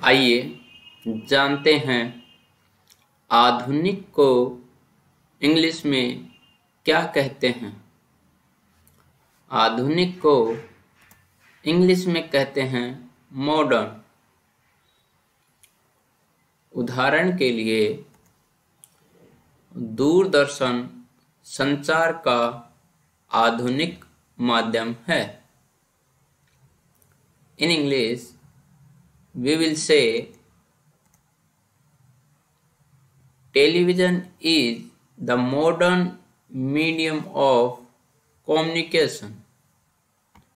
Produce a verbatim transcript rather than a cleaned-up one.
आइए जानते हैं आधुनिक को इंग्लिश में क्या कहते हैं। आधुनिक को इंग्लिश में कहते हैं मॉडर्न। उदाहरण के लिए दूरदर्शन संचार का आधुनिक माध्यम है। In English, we will say television is the modern medium of communication.